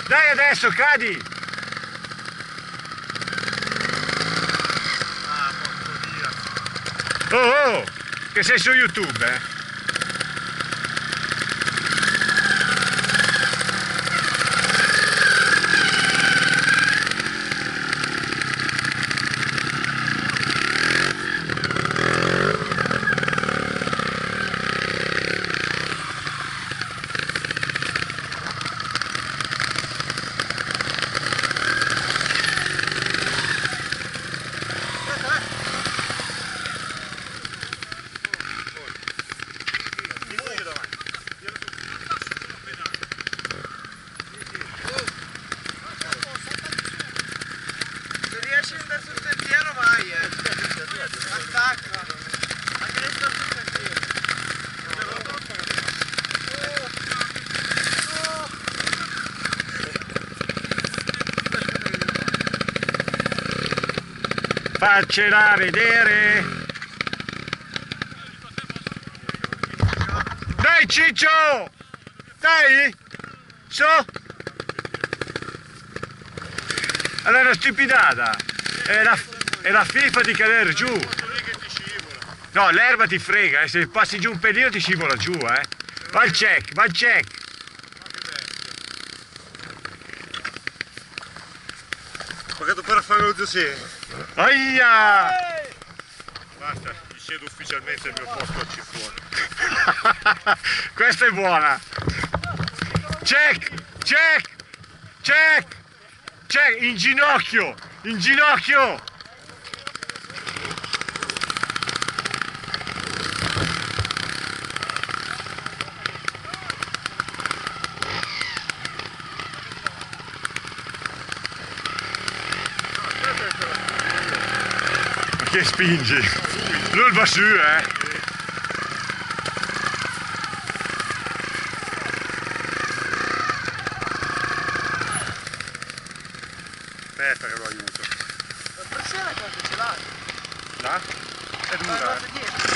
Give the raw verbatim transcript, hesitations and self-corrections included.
Dai adesso, cadi! Ah, porco Dio. Oh oh! Che sei su YouTube, eh? Se riesci ad andare sul sentiero vai, eh. Attacca. Anche lei sta sul sentiero. Faccela vedere! Dai Ciccio! Dai! Su! Allora è una stupidata! È la, è la FIFA di cadere giù! No, l'erba ti frega, eh. Se passi giù un pelino ti scivola giù, eh! Va al check, va al check! Pagato per fare lo zio. Aia! Basta, gli cedo ufficialmente il mio posto al cifone. Questa è buona! Check! Check! Check! Check! In ginocchio! In ginocchio! Ma che spingi? Lui va su, eh! Aspetta che lo aiuto. La pressione quanto ce l'hai? Là? È dura. Guardate dietro.